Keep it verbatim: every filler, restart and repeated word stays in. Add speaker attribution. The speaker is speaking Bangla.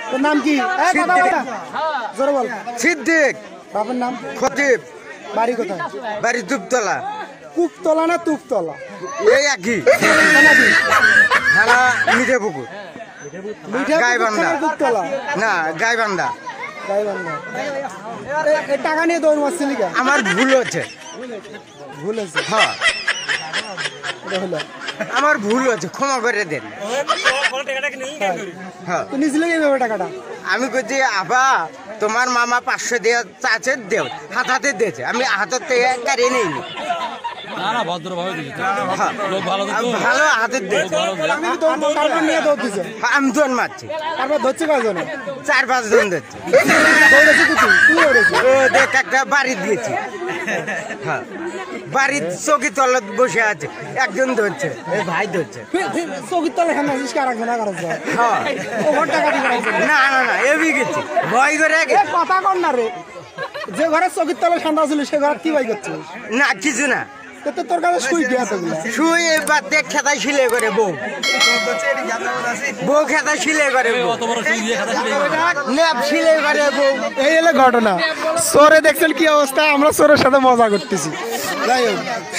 Speaker 1: তোর নাম কি? জোরে বল।
Speaker 2: সিদ্দিক।
Speaker 1: বাবার নাম?
Speaker 2: খতিব।
Speaker 1: বাড়ি কোথায়?
Speaker 2: বাড়ি দুপতলা।
Speaker 1: কুকতলা না তুকতলা?
Speaker 2: এই একই। থানা মিঠাপুকুর। গাইবান্ধা।
Speaker 1: কুকতলা
Speaker 2: না গাইবান্ধা।
Speaker 1: গাইবান্ধা। এই টাকা নিয়ে দৌড় মারছিলি কেন?
Speaker 2: আমার ভুল হচ্ছে।
Speaker 1: ভুল হয়েছে?
Speaker 2: হ্যাঁ
Speaker 1: এটা হলো
Speaker 2: আমার ভুল হচ্ছে, ক্ষমা করে দেন। হ্যাঁ
Speaker 1: তুই নিয়েছিলি এইভাবে টাকাটা?
Speaker 2: আমি কইছি আবা তোমার মামা পাঁচশো দিয়ে চাচ্ছে দেও, হাত হাতে দিয়েছে, আমি হাতের থেকে গাড়ি নিইনি।
Speaker 3: না না ভদ্রভাবে দিয়েছে,
Speaker 2: হ্যাঁ,
Speaker 3: লোক ভালো তো,
Speaker 2: ভালো হাতের দিয়েছে।
Speaker 1: আমি তো তারপর নিয়ে দৌড় দিছে।
Speaker 2: আমি দোন মারছি,
Speaker 1: তারপর ধরছে কয়জনে?
Speaker 2: চার পাঁচ জন ধরছে।
Speaker 1: দৌড়েছে কি তুই? তুই দৌড়েছিস?
Speaker 2: ও দেখ একটা বাড়ি দিয়েছি। হ্যাঁ বাড়ির চৌকি তলা বসে আছে, একজন ধরছে, এই ভাই ধরছে।
Speaker 1: চৌকির তলে খান আসিস কার রাখবে না কারো?
Speaker 2: হ্যাঁ
Speaker 1: ওভার টাকা দিয়ে রাখবে
Speaker 2: না না না এবি গেছি ভয় করে আগে।
Speaker 1: কথা কর না রে, যে ঘরে চৌকির তলে ঠান্ডা ছিল সে ঘরে কি ভাই করছিস?
Speaker 2: না কিছু না,
Speaker 1: তো তোর কাছে শুই গিয়া তোগুলো
Speaker 2: শুই এবার দেখ খেতায় শিলে করে বউ বউ খেতায় শিলে করে বউ।
Speaker 3: অত বড় সুই দিয়ে খাতা ছিল।
Speaker 2: ন্যাপ শিলে করে বউ।
Speaker 1: এই হলো ঘটনা। চোরে দেখছেন কি অবস্থা, আমরা চোরের সাথে মজা করতেছি। যাই হোক